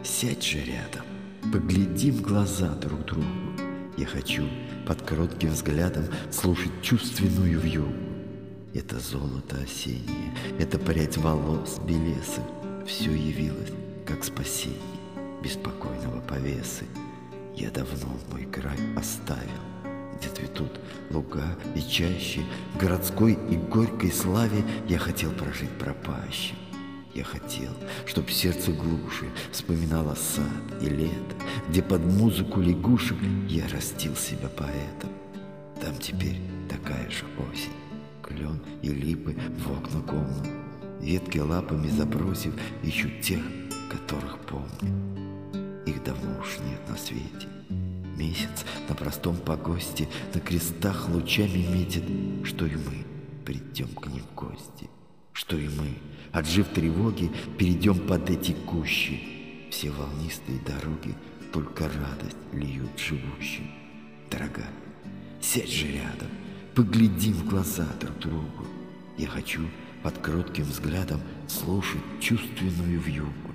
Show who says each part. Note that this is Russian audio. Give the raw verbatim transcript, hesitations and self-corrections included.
Speaker 1: Сядь же рядом, поглядим в глаза друг другу. Я хочу под коротким взглядом слушать чувственную вьюгу. Это золото осеннее, это прядь волос белесых, все явилось, как спасение беспокойного повесы. Я давно мой край оставил, где цветут луга и чаще, в городской и горькой славе я хотел прожить пропащим. Я хотел, чтоб сердце глуши вспоминало сад и лето, где под музыку лягушек я растил себя поэтом. Там теперь такая же осень, клен и липы в окна комнат, ветки лапами забросив ищут тех, которых помню. Их давно уж нет на свете. Месяц на простом погосте на крестах лучами метит, что и мы придем к ним в гости. Что и мы, отжив тревоги, перейдем под эти кущи. Все волнистые дороги только радость льют живущим. Дорогая, сядь же рядом, поглядим в глаза друг другу. Я хочу под кротким взглядом слушать чувственную вьюгу.